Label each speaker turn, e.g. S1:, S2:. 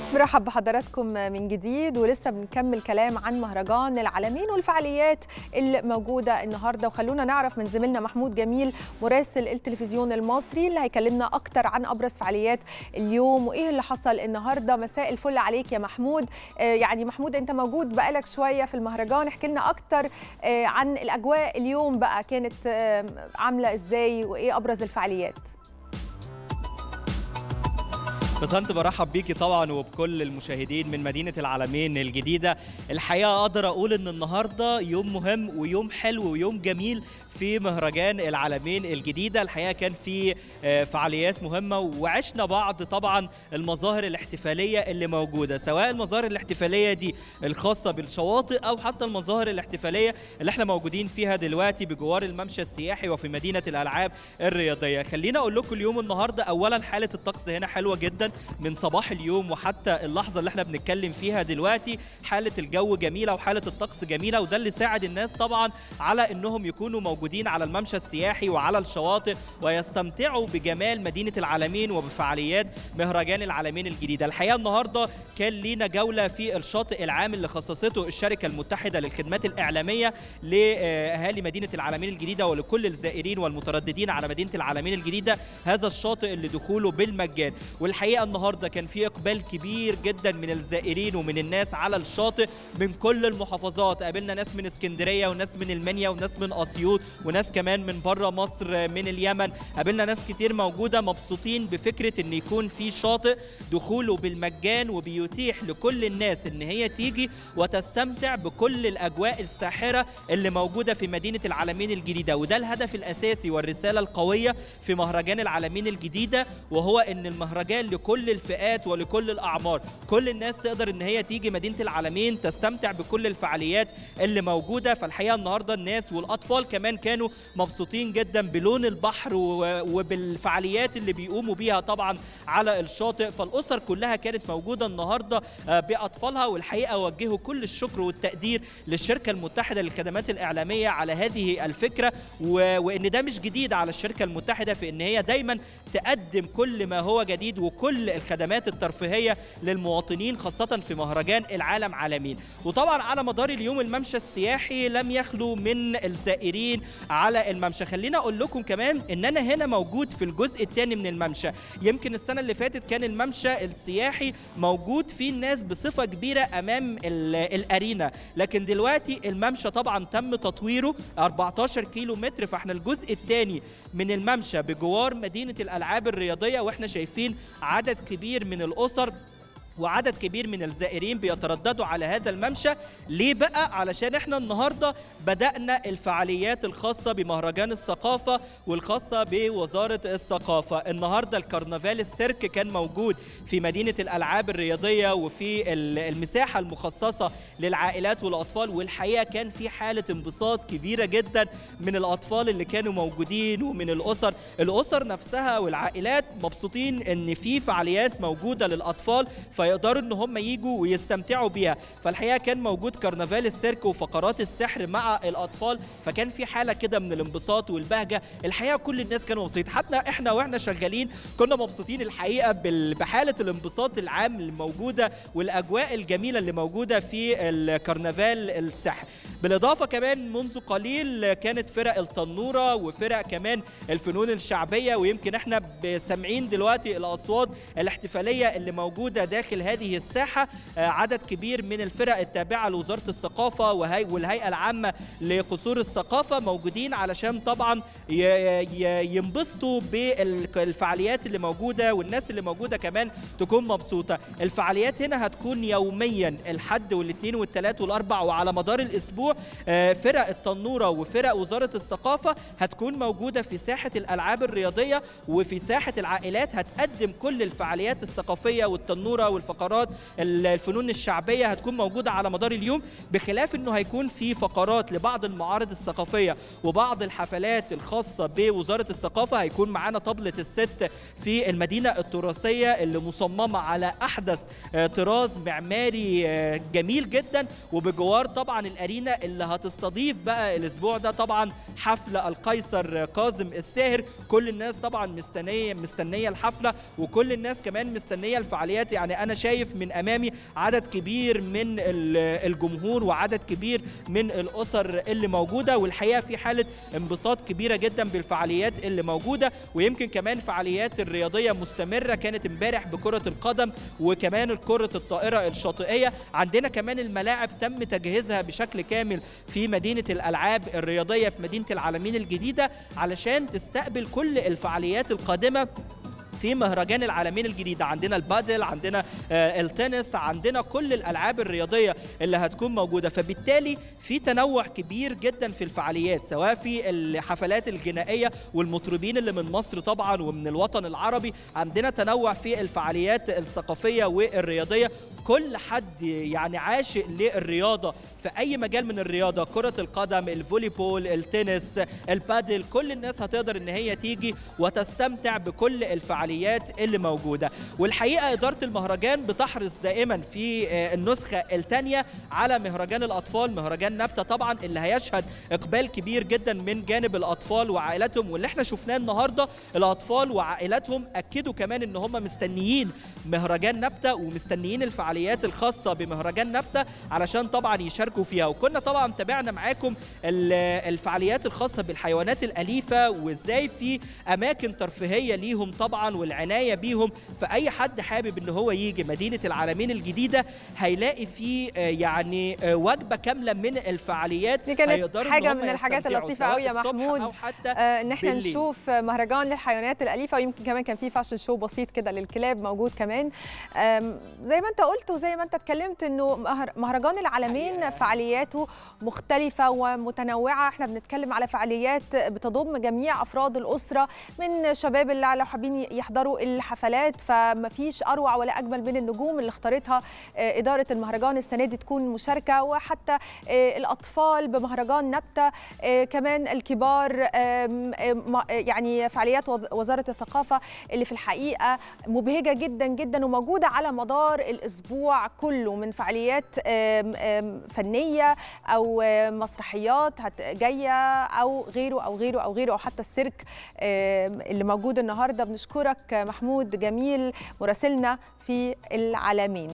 S1: مرحب بحضراتكم من جديد، ولسه بنكمل كلام عن مهرجان العالمين والفعاليات اللي موجوده النهارده. وخلونا نعرف من زميلنا محمود جميل مراسل التلفزيون المصري اللي هيكلمنا اكتر عن ابرز فعاليات اليوم وايه اللي حصل النهارده. مساء الفل عليك يا محمود. يعني محمود انت موجود بقالك شويه في المهرجان، احكي لنا اكتر عن الاجواء اليوم بقى كانت عامله ازاي وايه ابرز الفعاليات.
S2: بسنت برحب بيكي طبعا وبكل المشاهدين من مدينة العالمين الجديدة. الحقيقة أقدر أقول إن النهاردة يوم مهم ويوم حلو ويوم جميل في مهرجان العالمين الجديدة. الحقيقة كان في فعاليات مهمة وعشنا بعض طبعا المظاهر الاحتفالية اللي موجودة، سواء المظاهر الاحتفالية دي الخاصة بالشواطئ أو حتى المظاهر الاحتفالية اللي احنا موجودين فيها دلوقتي بجوار الممشى السياحي وفي مدينة الألعاب الرياضية. خلينا أقول لكم اليوم النهاردة أولا حالة الطقس هنا حلوة جدا من صباح اليوم وحتى اللحظة اللي احنا بنتكلم فيها دلوقتي. حالة الجو جميلة وحالة الطقس جميلة، وده اللي ساعد الناس طبعا على انهم يكونوا موجودين على الممشى السياحي وعلى الشواطئ ويستمتعوا بجمال مدينة العالمين وبفعاليات مهرجان العالمين الجديدة. الحقيقة النهاردة كان لينا جولة في الشاطئ العام اللي خصصته الشركة المتحدة للخدمات الإعلامية لأهالي مدينة العالمين الجديدة ولكل الزائرين والمترددين على مدينة العالمين الجديدة. هذا الشاطئ اللي دخوله بالمجان، والحقيقة النهارده كان في اقبال كبير جدا من الزائرين ومن الناس على الشاطئ من كل المحافظات. قابلنا ناس من اسكندريه وناس من المنيا وناس من اسيوط وناس كمان من بره مصر من اليمن. قابلنا ناس كتير موجوده مبسوطين بفكره ان يكون في شاطئ دخوله بالمجان وبيتيح لكل الناس ان هي تيجي وتستمتع بكل الاجواء الساحره اللي موجوده في مدينه العالمين الجديده. وده الهدف الاساسي والرساله القويه في مهرجان العالمين الجديده، وهو ان المهرجان لكل الفئات ولكل الأعمار. كل الناس تقدر ان هي تيجي مدينة العالمين تستمتع بكل الفعاليات اللي موجودة. فالحقيقة النهاردة الناس والأطفال كمان كانوا مبسوطين جدا بلون البحر وبالفعاليات اللي بيقوموا بيها طبعا على الشاطئ. فالأسر كلها كانت موجودة النهاردة بأطفالها، والحقيقة وجهوا كل الشكر والتقدير للشركة المتحدة للخدمات الإعلامية على هذه الفكرة، وإن ده مش جديد على الشركة المتحدة في إن هي دايما تقدم كل ما هو جديد وكل الخدمات الترفيهية للمواطنين خاصة في مهرجان العالم عالمين. وطبعا على مدار اليوم الممشى السياحي لم يخلو من الزائرين على الممشى. خلينا أقول لكم كمان إن أنا هنا موجود في الجزء الثاني من الممشى. يمكن السنة اللي فاتت كان الممشى السياحي موجود فيه الناس بصفة كبيرة أمام الأرينا، لكن دلوقتي الممشى طبعا تم تطويره 14 كيلو متر. فاحنا الجزء الثاني من الممشى بجوار مدينة الألعاب الرياضية، واحنا شايفين عدد كبير من الأسر وعدد كبير من الزائرين بيترددوا على هذا الممشى. ليه بقى؟ علشان احنا النهارده بدأنا الفعاليات الخاصة بمهرجان الثقافة والخاصة بوزارة الثقافة. النهارده الكرنفال السيرك كان موجود في مدينة الألعاب الرياضية وفي المساحة المخصصة للعائلات والأطفال، والحقيقة كان في حالة انبساط كبيرة جدا من الأطفال اللي كانوا موجودين ومن الأسر نفسها والعائلات مبسوطين ان في فعاليات موجودة للأطفال يقدروا ان هم ييجوا ويستمتعوا بيها. فالحقيقه كان موجود كرنفال السيرك وفقرات السحر مع الاطفال، فكان في حاله كده من الانبساط والبهجه. الحقيقه كل الناس كانوا مبسوطين، حتى احنا واحنا شغالين كنا مبسوطين الحقيقه بحاله الانبساط العام اللي موجوده والاجواء الجميله اللي موجوده في الكرنفال السحر. بالاضافه كمان منذ قليل كانت فرق التنوره وفرق كمان الفنون الشعبيه، ويمكن احنا سامعين دلوقتي الاصوات الاحتفاليه اللي موجوده داخل هذه الساحة. عدد كبير من الفرق التابعة لوزارة الثقافة والهيئة العامة لقصور الثقافة موجودين علشان طبعا ينبسطوا بالفعاليات اللي موجودة، والناس اللي موجودة كمان تكون مبسوطة. الفعاليات هنا هتكون يوميا الحد والاثنين والثلاث والاربع، وعلى مدار الاسبوع فرق التنورة وفرق وزارة الثقافة هتكون موجودة في ساحة الألعاب الرياضية وفي ساحة العائلات، هتقدم كل الفعاليات الثقافية والتنورة والفقرات الفنون الشعبية هتكون موجودة على مدار اليوم، بخلاف انه هيكون في فقرات لبعض المعارض الثقافية وبعض الحفلات الخاصة بوزارة الثقافة. هيكون معانا طبلة الست في المدينة التراثية اللي مصممة على أحدث طراز معماري جميل جدا، وبجوار طبعا الأرينا اللي هتستضيف بقى الاسبوع ده طبعا حفل القيصر كاظم الساهر. كل الناس طبعا مستنيه الحفله، وكل الناس كمان مستنيه الفعاليات. يعني انا شايف من امامي عدد كبير من الجمهور وعدد كبير من الاسر اللي موجوده، والحقيقه في حاله انبساط كبيره جدا بالفعاليات اللي موجوده. ويمكن كمان فعاليات الرياضيه مستمره، كانت امبارح بكره القدم وكمان كره الطائره الشاطئيه. عندنا كمان الملاعب تم تجهيزها بشكل كامل في مدينه الالعاب الرياضيه في مدينه العلمين الجديده علشان تستقبل كل الفعاليات القادمه في مهرجان العالمين الجديدة. عندنا البادل، عندنا التنس، عندنا كل الألعاب الرياضية اللي هتكون موجودة. فبالتالي في تنوع كبير جدا في الفعاليات، سواء في الحفلات الغنائية والمطربين اللي من مصر طبعا ومن الوطن العربي. عندنا تنوع في الفعاليات الثقافية والرياضية. كل حد يعني عاشق للرياضة في أي مجال من الرياضة، كرة القدم، الفولي بول، التنس، البادل، كل الناس هتقدر إن هي تيجي وتستمتع بكل الفعاليات اللي موجودة. والحقيقة إدارة المهرجان بتحرص دائما في النسخة الثانية على مهرجان الأطفال، مهرجان نبتة طبعا اللي هيشهد إقبال كبير جدا من جانب الأطفال وعائلاتهم. واللي احنا شفناه النهاردة الأطفال وعائلاتهم أكدوا كمان إن هم مستنيين مهرجان نبتة ومستنيين الفعاليات الخاصة بمهرجان نبتة علشان طبعا يشاركوا فيها. وكنا طبعا تابعنا معاكم الفعاليات الخاصة بالحيوانات الأليفة وإزاي في أماكن ترفيهية ليهم طبعا والعناية بيهم. فأي حد حابب إن هو يجي مدينة العلمين الجديدة هيلاقي فيه يعني وجبة كاملة من الفعاليات.
S1: دي كانت حاجة من الحاجات اللطيفة قوي يا محمود، إن احنا نشوف مهرجان للحيوانات الأليفة، ويمكن كمان كان في فاشن شو بسيط كده للكلاب موجود كمان. زي ما انت قلت وزي ما انت اتكلمت انه مهرجان العالمين فعالياته مختلفة ومتنوعة. احنا بنتكلم على فعاليات بتضم جميع أفراد الأسرة، من شباب اللي لو حابين يحضروا الحفلات فما فيش أروع ولا أجمل من النجوم اللي اختارتها إدارة المهرجان السنة دي تكون مشاركة، وحتى الأطفال بمهرجان نبتة، كمان الكبار. يعني فعاليات وزارة الثقافة اللي في الحقيقة مبهجة جدا جدا وموجودة على مدار الأسبوع كله، من فعاليات فنية أو مسرحيات جاية أو غيره أو غيره أو غيره، أو حتى السيرك اللي موجود النهاردة. بنشكرك محمود جميل مراسلنا في العالمين.